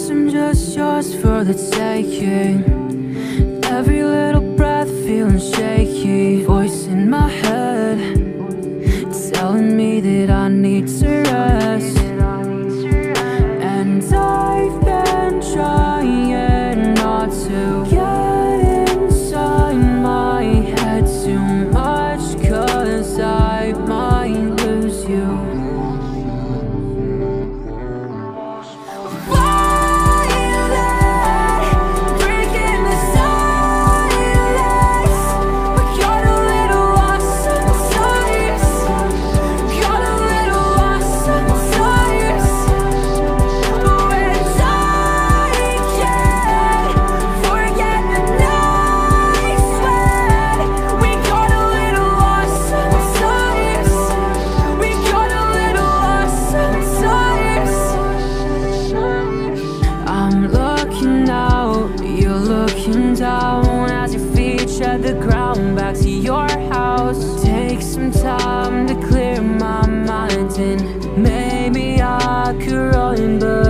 guess I'm just yours for the taking. Every little breath feeling shaky. Voice in my head telling me that I need to rest. And I've been trying not to get inside my head too much, 'cause I might lose you. Down as your feet tread the ground, back to your house. Take some time to clear my mind, and maybe I could run, but